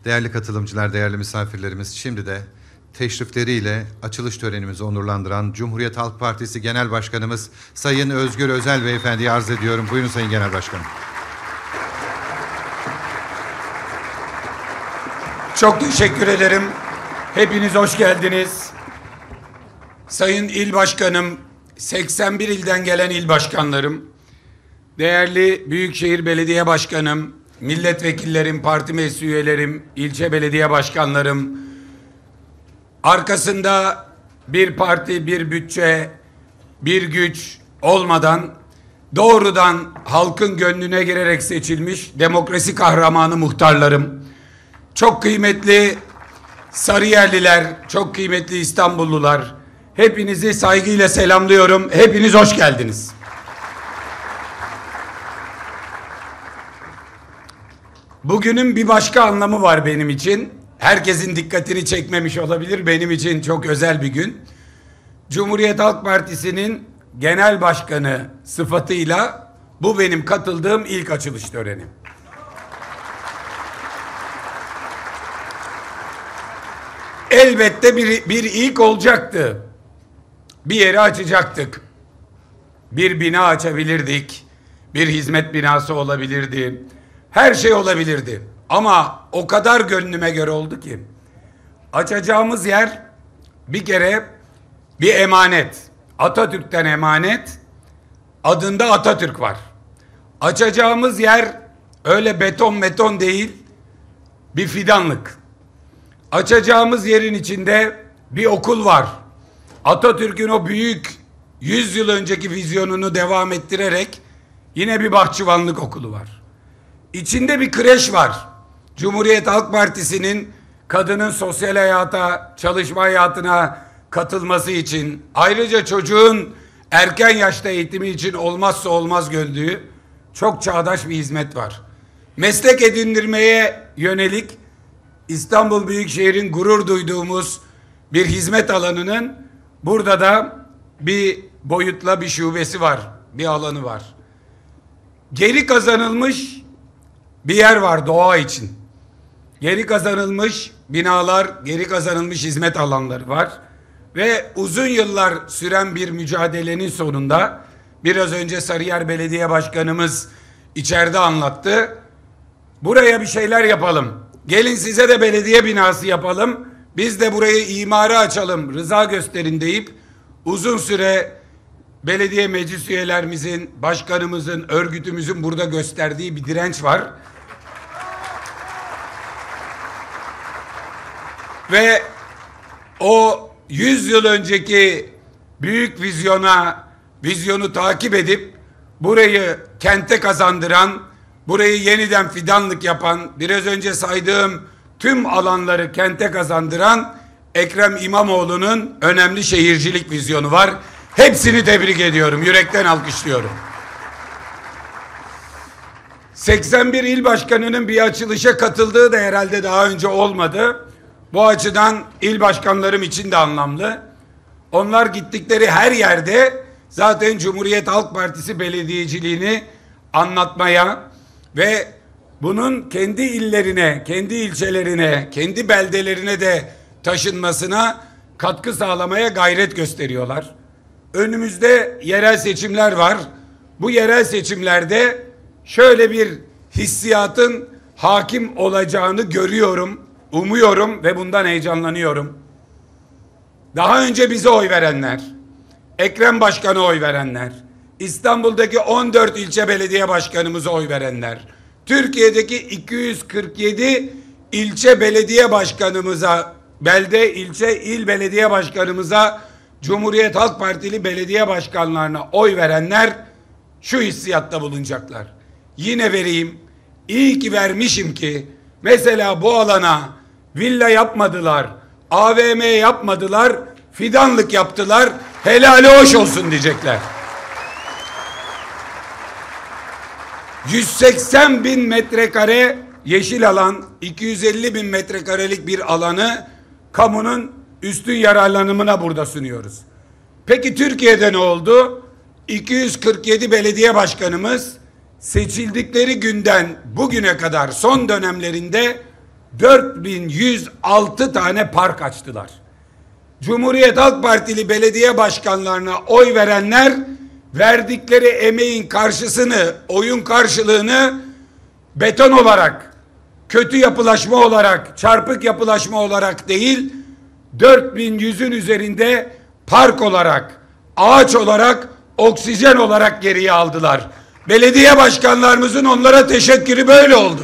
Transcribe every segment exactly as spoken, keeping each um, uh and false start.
Değerli katılımcılar, değerli misafirlerimiz, şimdi de teşrifleriyle açılış törenimizi onurlandıran Cumhuriyet Halk Partisi Genel Başkanımız Sayın Özgür Özel Beyefendi'yi arz ediyorum. Buyurun Sayın Genel Başkanım. Çok teşekkür ederim. Hepiniz hoş geldiniz. Sayın İl Başkanım, seksen bir ilden gelen il başkanlarım, değerli Büyükşehir Belediye Başkanım, milletvekillerim, parti meclis üyelerim, ilçe belediye başkanlarım, arkasında bir parti, bir bütçe, bir güç olmadan doğrudan halkın gönlüne girerek seçilmiş demokrasi kahramanı muhtarlarım, çok kıymetli Sarıyerliler, çok kıymetli İstanbullular, hepinizi saygıyla selamlıyorum. Hepiniz hoş geldiniz. Bugünün bir başka anlamı var benim için. Herkesin dikkatini çekmemiş olabilir. Benim için çok özel bir gün. Cumhuriyet Halk Partisi'nin genel başkanı sıfatıyla bu benim katıldığım ilk açılış töreni. Elbette bir, bir ilk olacaktı. Bir yeri açacaktık. Bir bina açabilirdik. Bir hizmet binası olabilirdi. Her şey olabilirdi. Ama o kadar gönlüme göre oldu ki açacağımız yer bir kere bir emanet. Atatürk'ten emanet. Adında Atatürk var. Açacağımız yer öyle beton beton değil, bir fidanlık. Açacağımız yerin içinde bir okul var. Atatürk'ün o büyük yüz yıl önceki vizyonunu devam ettirerek yine bir bahçıvanlık okulu var. İçinde bir kreş var. Cumhuriyet Halk Partisi'nin kadının sosyal hayata, çalışma hayatına katılması için, ayrıca çocuğun erken yaşta eğitimi için olmazsa olmaz gördüğü çok çağdaş bir hizmet var. Meslek edindirmeye yönelik İstanbul Büyükşehir'in gurur duyduğumuz bir hizmet alanının burada da bir boyutla bir şubesi var, bir alanı var. Geri kazanılmış bir yer var doğa için. Geri kazanılmış binalar, geri kazanılmış hizmet alanları var. Ve uzun yıllar süren bir mücadelenin sonunda biraz önce Sarıyer Belediye Başkanımız içeride anlattı. Buraya bir şeyler yapalım. Gelin size de belediye binası yapalım. Biz de burayı imara açalım, rıza gösterin deyip uzun süre belediye meclis üyelerimizin, başkanımızın, örgütümüzün burada gösterdiği bir direnç var. Ve o yüz yıl önceki büyük vizyona, vizyonu takip edip burayı kente kazandıran, burayı yeniden fidanlık yapan, biraz önce saydığım tüm alanları kente kazandıran Ekrem İmamoğlu'nun önemli şehircilik vizyonu var. Hepsini tebrik ediyorum, yürekten alkışlıyorum. seksen bir il başkanının bir açılışa katıldığı da herhalde daha önce olmadı. Bu açıdan il başkanlarım için de anlamlı. Onlar gittikleri her yerde zaten Cumhuriyet Halk Partisi belediyeciliğini anlatmaya ve bunun kendi illerine, kendi ilçelerine, kendi beldelerine de taşınmasına katkı sağlamaya gayret gösteriyorlar. Önümüzde yerel seçimler var. Bu yerel seçimlerde şöyle bir hissiyatın hakim olacağını görüyorum, umuyorum ve bundan heyecanlanıyorum. Daha önce bize oy verenler, Ekrem Başkan'a oy verenler, İstanbul'daki on dört ilçe belediye başkanımıza oy verenler, Türkiye'deki iki yüz kırk yedi ilçe belediye başkanımıza, belde, ilçe, il belediye başkanımıza, Cumhuriyet Halk Partili belediye başkanlarına oy verenler şu hissiyatta bulunacaklar. Yine vereyim, iyi ki vermişim ki mesela bu alana villa yapmadılar, A V M yapmadılar, fidanlık yaptılar, helali hoş olsun diyecekler. yüz seksen bin metrekare yeşil alan, iki yüz elli bin metrekarelik bir alanı kamunun üstün yararlanımına burada sunuyoruz. Peki Türkiye'de ne oldu? iki yüz kırk yedi belediye başkanımız seçildikleri günden bugüne kadar son dönemlerinde dört bin yüz altı tane park açtılar. Cumhuriyet Halk Partili belediye başkanlarına oy verenler verdikleri emeğin karşısını, oyun karşılığını beton olarak, kötü yapılaşma olarak, çarpık yapılaşma olarak değil, dört bin yüzün üzerinde park olarak, ağaç olarak, oksijen olarak geriye aldılar. Belediye başkanlarımızın onlara teşekkürü böyle oldu.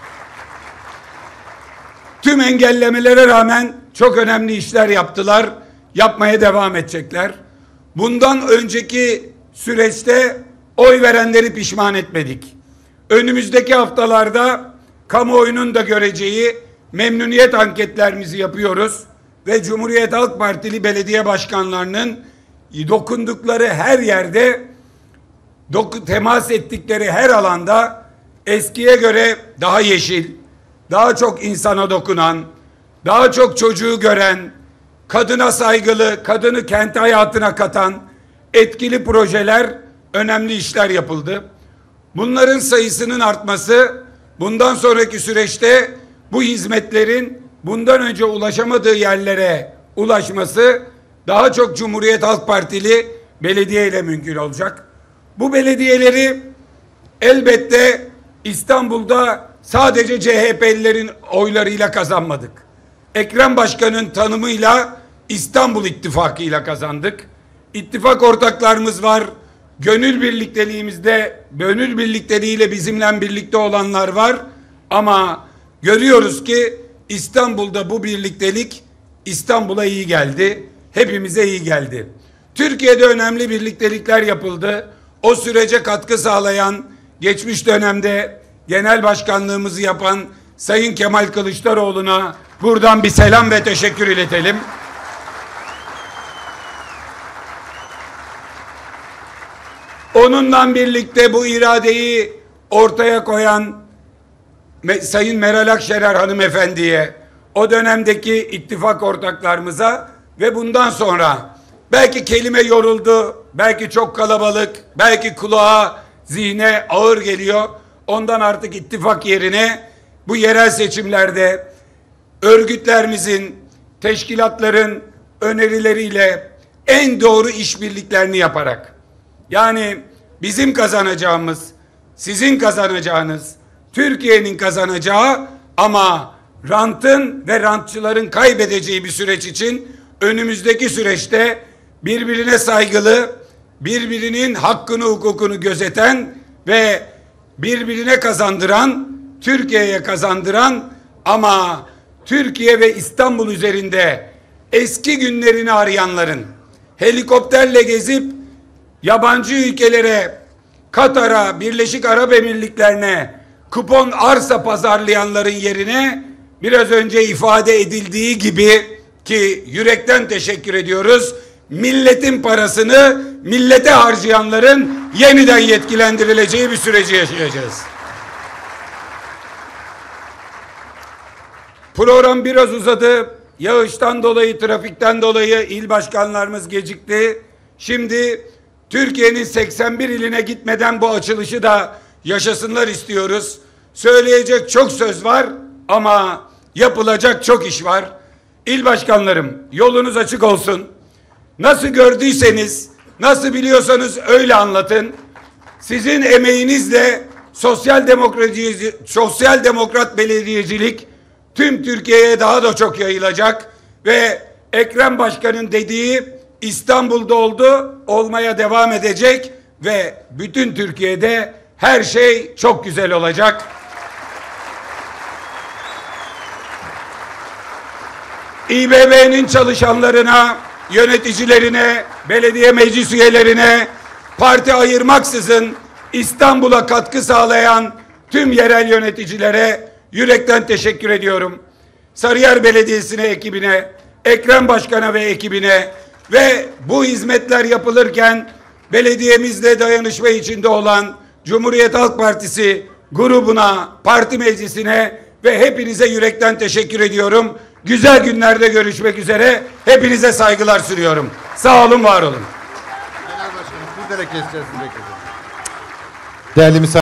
Tüm engellemelere rağmen çok önemli işler yaptılar. Yapmaya devam edecekler. Bundan önceki süreçte oy verenleri pişman etmedik. Önümüzdeki haftalarda kamuoyunun da göreceği memnuniyet anketlerimizi yapıyoruz ve Cumhuriyet Halk Partili belediye başkanlarının dokundukları her yerde, doku, temas ettikleri her alanda eskiye göre daha yeşil, daha çok insana dokunan, daha çok çocuğu gören, kadına saygılı, kadını kent hayatına katan etkili projeler, önemli işler yapıldı. Bunların sayısının artması, bundan sonraki süreçte bu hizmetlerin bundan önce ulaşamadığı yerlere ulaşması daha çok Cumhuriyet Halk Partili belediye ile mümkün olacak. Bu belediyeleri elbette İstanbul'da sadece C H P'lilerin oylarıyla kazanmadık. Ekrem Başkan'ın tanımıyla İstanbul İttifakı'yla kazandık. İttifak ortaklarımız var. Gönül birlikteliğimizde, gönül birlikteliğiyle bizimle birlikte olanlar var. Ama görüyoruz ki İstanbul'da bu birliktelik İstanbul'a iyi geldi. Hepimize iyi geldi. Türkiye'de önemli birliktelikler yapıldı. O sürece katkı sağlayan, geçmiş dönemde genel başkanlığımızı yapan Sayın Kemal Kılıçdaroğlu'na buradan bir selam ve teşekkür iletelim. Onunla birlikte bu iradeyi ortaya koyan Sayın Meral Akşener hanımefendiye, o dönemdeki ittifak ortaklarımıza ve bundan sonra belki kelime yoruldu, belki çok kalabalık, belki kulağa, zihne ağır geliyor. Ondan artık ittifak yerine bu yerel seçimlerde örgütlerimizin, teşkilatların önerileriyle en doğru işbirliklerini yaparak, yani bizim kazanacağımız, sizin kazanacağınız, Türkiye'nin kazanacağı ama rantın ve rantçıların kaybedeceği bir süreç için önümüzdeki süreçte birbirine saygılı, birbirinin hakkını hukukunu gözeten ve birbirine kazandıran, Türkiye'ye kazandıran ama Türkiye ve İstanbul üzerinde eski günlerini arayanların, helikopterle gezip yabancı ülkelere, Katar'a, Birleşik Arap Emirlikleri'ne kupon arsa pazarlayanların yerine biraz önce ifade edildiği gibi, ki yürekten teşekkür ediyoruz, milletin parasını millete harcayanların yeniden yetkilendirileceği bir süreci yaşayacağız. Program biraz uzadı. Yağıştan dolayı, trafikten dolayı il başkanlarımız gecikti. Şimdi Türkiye'nin seksen bir iline gitmeden bu açılışı da yaşasınlar istiyoruz. Söyleyecek çok söz var ama yapılacak çok iş var. İl başkanlarım, yolunuz açık olsun. Nasıl gördüyseniz, nasıl biliyorsanız öyle anlatın. Sizin emeğinizle sosyal demokrasi, sosyal demokrat belediyecilik tüm Türkiye'ye daha da çok yayılacak ve Ekrem Başkan'ın dediği İstanbul'da oldu, olmaya devam edecek ve bütün Türkiye'de her şey çok güzel olacak. İBB'nin çalışanlarına, yöneticilerine, belediye meclis üyelerine, parti ayırmaksızın İstanbul'a katkı sağlayan tüm yerel yöneticilere yürekten teşekkür ediyorum. Sarıyer Belediyesi'ne, ekibine, Ekrem Başkan'a ve ekibine ve bu hizmetler yapılırken belediyemizle dayanışma içinde olan Cumhuriyet Halk Partisi grubuna, parti meclisine ve hepinize yürekten teşekkür ediyorum. Güzel günlerde görüşmek üzere. Hepinize saygılar sunuyorum. Sağ olun, var olun. Genel Başkanım, sizlere keseceğiz. Değerli misafirler.